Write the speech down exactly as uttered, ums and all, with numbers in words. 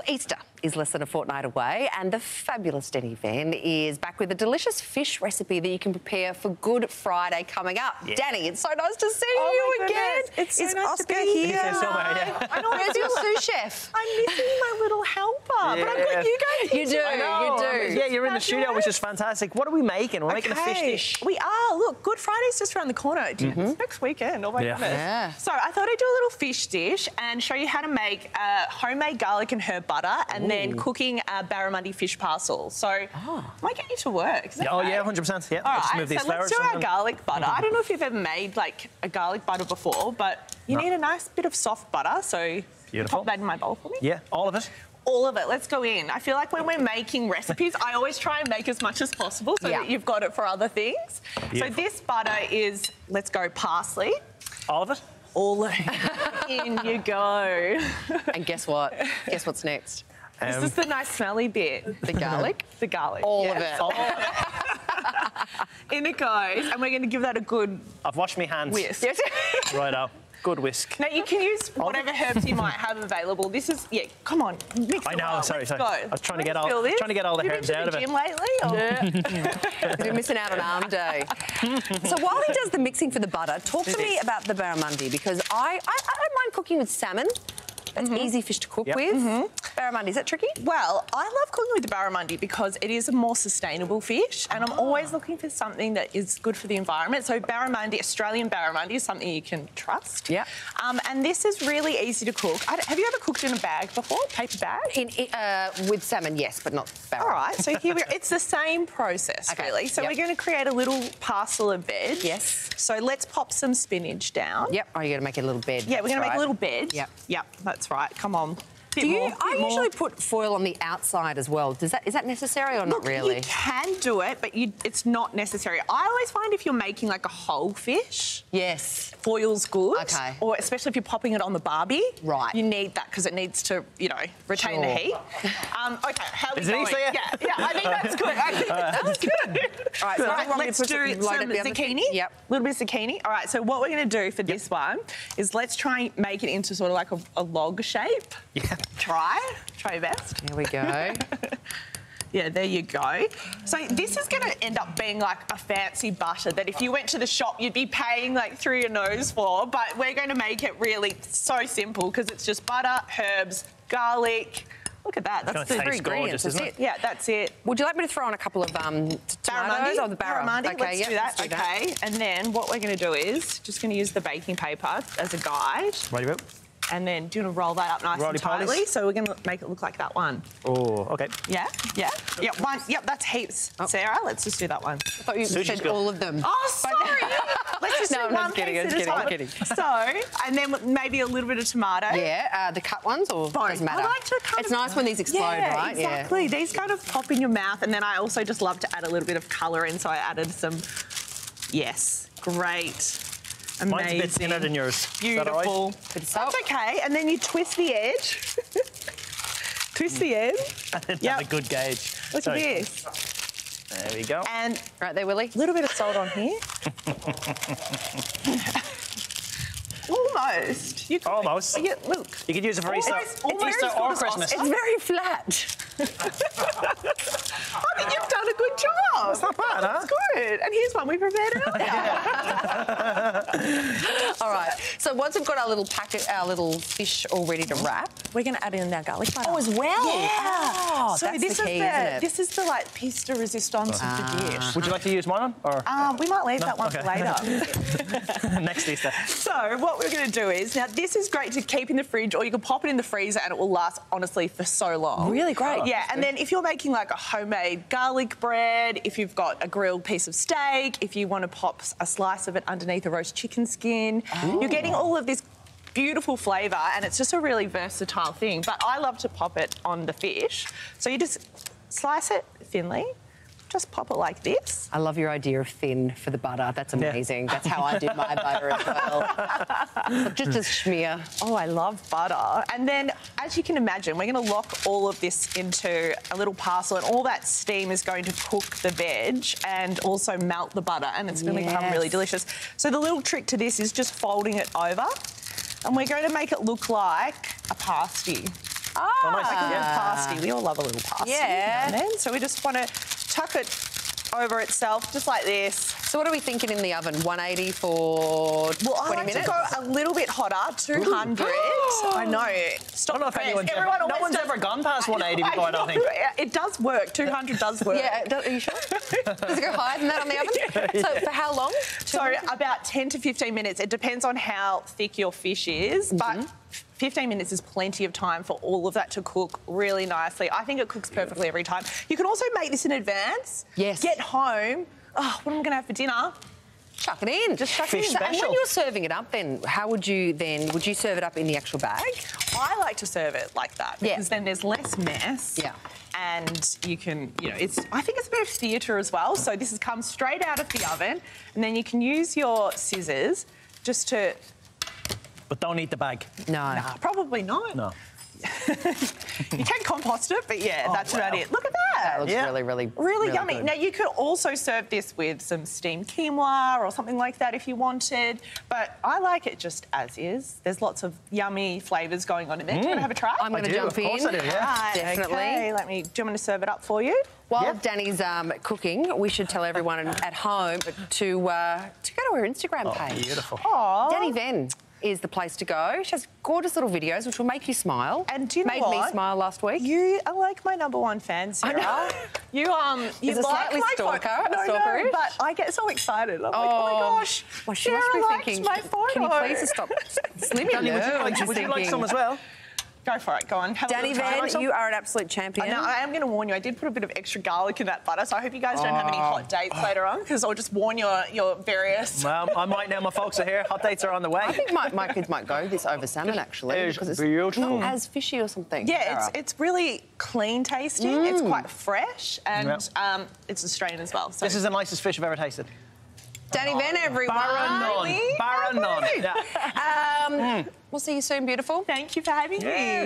Easter is less than a fortnight away, and the fabulous Dani Venn is back with a delicious fish recipe that you can prepare for Good Friday coming up. Yeah. Dani, it's so nice to see oh you again. It's so is nice Oscar to be here. here? Yeah. I know. Where's your sous chef? I'm missing my little helper, yeah. but I've got you guys. You do, I know. you do. Yeah, you're in the studio, which is fantastic. What are we making? We're okay. making a fish dish. We are. Look, Good Friday's just around the corner. Mm-hmm. It's next weekend. Oh my yeah. goodness. Yeah. So I thought I'd do a little fish dish and show you how to make uh, homemade garlic and herb butter, and Ooh. then cooking a barramundi fish parcel. So oh. I might get you to work. Is that Oh right? yeah, one hundred percent. Yeah. All I'll just right. move these so let's do our garlic butter. I don't know if you've ever made like a garlic butter before, but you no. need a nice bit of soft butter. So beautiful. Pop that in my bowl for me. Yeah, all of it. All of it. Let's go in. I feel like when we're making recipes, I always try and make as much as possible so yeah. that you've got it for other things. Beautiful. So this butter is, let's go, parsley. All of it? All of it. In you go. And guess what? Guess what's next? Um, this is the nice smelly bit. The garlic? The garlic. All yes. of it. All of it. In it goes. And we're going to give that a good... I've washed my hands. Whisk. Right up. Good whisk. Now, you can use whatever herbs you might have available. This is, yeah, come on, mix it I know, well. sorry, Let's sorry. go. I was trying to, get Let's all, trying to get all the Have herbs you been out to of the it. gym lately? Or? Yeah. You've been missing out on arm day. So while he does the mixing for the butter, talk to me about the barramundi, because I, I, I don't mind cooking with salmon. That's mm-hmm. easy fish to cook yep. with. Mm-hmm. Barramundi, is that tricky? Well, I love cooking with the barramundi because it is a more sustainable fish, and oh. I'm always looking for something that is good for the environment. So barramundi, Australian barramundi, is something you can trust. Yeah. Um, and this is really easy to cook. I have you ever cooked in a bag before? Paper bag? In, uh, with salmon, yes, but not barramundi. All right, so here we go. It's the same process, okay. really. So yep. we're going to create a little parcel of veg. Yes. So let's pop some spinach down. Yep. Oh, you're going to make it a little bed. Yeah, we're going right. to make a little bed. Yep. Yep, that's right. Come on. Bit do you, more, I more. usually put foil on the outside as well. Does that is that necessary or Look, not really? You can do it, but you, it's not necessary. I always find if you're making like a whole fish, yes, foil's good. Okay. Or especially if you're popping it on the barbie, right? You need that because it needs to, you know, retain sure. the heat. Um, okay, how are we is going? It yeah, yeah, I think that's good. I think that's good. All right, so right, let's do some, some zucchini. Yep. A little bit of zucchini. All right, so what we're going to do for yep. this one is let's try and make it into sort of like a, a log shape. Yeah. Try. Try your best. Here we go. Yeah, there you go. So this is going to end up being like a fancy butter that if you went to the shop, you'd be paying like through your nose for, but we're going to make it really so simple because it's just butter, herbs, garlic. Look at that. That's the three ingredients, isn't it? Yeah, that's it. Would you like me to throw on a couple of um, tomatoes or the barramundi? Okay, let's, yep, do that. let's do that. Okay, and then what we're going to do is just going to use the baking paper as a guide. Right about. And then do you want to roll that up nice Rolly and tightly? polies. So we're going to make it look like that one. Oh, okay. Yeah, yeah. Yep, one. Yep, that's heaps. Oh. Sarah, let's just do that one. I thought you Sushi's said good. all of them. Oh, sorry. Let's just no, do I'm one kidding, piece I'm at a time. kidding, kidding. So, and then maybe a little bit of tomato. Yeah, uh, the cut ones or Both. doesn't matter? I like to kind it's of, nice when these explode, yeah, right? Exactly. Yeah. These kind of pop in your mouth, and then I also just love to add a little bit of colour in, so I added some. Yes, great. Amazing. Mine's a bit thinner than yours. Beautiful. Is that all right? That's okay. And then you twist the edge. Twist the edge. That's yep. a good gauge. Look Sorry. at this. There we go. And right there, Willie. A little bit of salt on here. Almost. You could, Almost. Yeah, look. You could use it for Easter, almost Easter or Christmas. It's very flat. I think you've done a good job. It's not bad, huh? It's good. And here's one we prepared earlier. All right. So once we've got our little packet, our little fish all ready to wrap, we're going to add in our garlic butter. Oh, as well. Yeah. Oh, so that's this the key, is the, isn't it? This is the like piece de resistance ah. of the dish. Would you like to use mine or? Uh, we might leave no? that one okay. for later. Next Easter. So what we're going to do is now this is great to keep in the fridge, or you can pop it in the freezer and it will last honestly for so long. Really great. Oh, yeah, and then if you're making like a homemade garlic bread, if you've got a grilled piece of steak, if you want to pop a slice of it underneath a roast chicken skin, Ooh. You're getting all of this beautiful flavour, and it's just a really versatile thing. But I love to pop it on the fish. So you just slice it thinly, just pop it like this. I love your idea of thin for the butter. That's amazing. Yeah. That's how I did my butter as well. Just a schmear. Oh, I love butter. And then, as you can imagine, we're going to lock all of this into a little parcel, and all that steam is going to cook the veg and also melt the butter, and it's going to yes. become really delicious. So the little trick to this is just folding it over, and we're going to make it look like a pasty. Ah, like a good pasty. We all love a little pasty. Yeah. You know, then. So we just want to tuck it over itself, just like this. So what are we thinking in the oven? one eighty for Well, I twenty like minutes? to go a little bit hotter, two hundred. I know. Stop I don't know if the press. anyone's Everyone ever, no always one's does- ever gone past one eighty before, I don't think. It does work. two hundred does work. Yeah, do- are you sure? Does it go higher than that on the oven? So for how long? So about ten to fifteen minutes. It depends on how thick your fish is, Mm-hmm. but fifteen minutes is plenty of time for all of that to cook really nicely. I think it cooks perfectly every time. You can also make this in advance. Yes. Get home. Oh, what am I going to have for dinner? Chuck it in. Just chuck Fish it in. So- And when special. you're serving it up, then how would you then? Would you serve it up in the actual bag? I like to serve it like that Yeah. because then there's less mess. Yeah. And you can, you know, it's. I think it's a bit of theatre as well. So this has come straight out of the oven, and then you can use your scissors just to. But don't eat the bag. No. Nah, probably not. No. You can compost it, but yeah, Oh, that's wow. about it. Look at that. That looks Yeah. really, really, Really, yummy. good. Now, you could also serve this with some steamed quinoa or something like that if you wanted, but I like it just as is. There's lots of yummy flavours going on in there. Do you want to have a try? I'm going to do, jump of course in. I do, yeah. Right, Definitely. Okay, let me, do you want me to serve it up for you? While Yeah. Dani's um, cooking, we should tell everyone at home to uh, to go to her Instagram page. Beautiful. Aww. Dani Venn is the place to go. She has gorgeous little videos which will make you smile. And do you know Made what? me smile last week. You are like my number one fan, Sarah. know. You um, you Is it like slightly my stalker- photo. No, no, stalkerish? but I get so excited. I'm like, oh my gosh, Well, she Sarah must be likes thinking, my photo. can you please just stop slimming? Dani, would you No, like, she's would you like thinking- some as well? Go for it. Go on. Have a Dani little try. Venn, you are an absolute champion. Now, I am going to warn you, I did put a bit of extra garlic in that butter, so I hope you guys don't have any hot dates later on, because I'll just warn your, your various... Well, I might now. My folks are here. Hot dates are on the way. I think my, my kids might go this over salmon, actually. It's because it's beautiful. not as fishy or something. Yeah, Sarah. it's it's really clean tasting, it's quite fresh, and Yep. um, it's Australian as well. So. This is the nicest fish I've ever tasted. Dani Venn, everyone. Bar none. Really? Bar none. Yeah. Um, We'll see you soon, beautiful. Thank you for having me.